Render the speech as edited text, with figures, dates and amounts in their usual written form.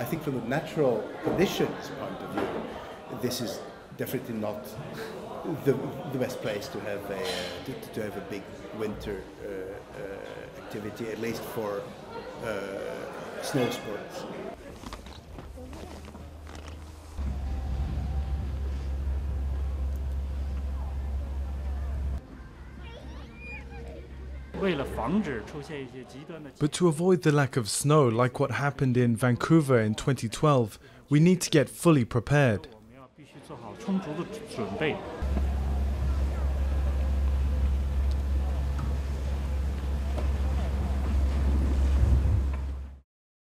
think from the natural conditions point of view, this is definitely not the best place to have a big winter activity, at least for snow sports. 为了防止出现一些极端的。 But to avoid the lack of snow, like what happened in Vancouver in 2012, we need to get fully prepared. 我们要必须做好充足的准备。